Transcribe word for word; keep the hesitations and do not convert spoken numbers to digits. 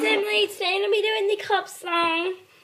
Emily. Today I'm going to be doing the cup song.